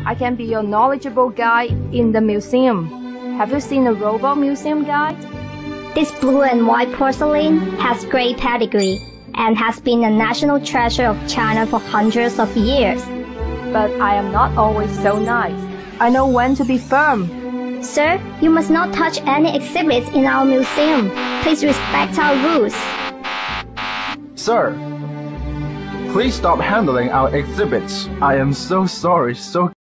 I can be your knowledgeable guide in the museum. Have you seen a robot museum guide? This blue and white porcelain has great pedigree and has been a national treasure of China for hundreds of years. But I am not always so nice. I know when to be firm. Sir, you must not touch any exhibits in our museum. Please respect our rules. Sir, please stop handling our exhibits. I am so sorry, so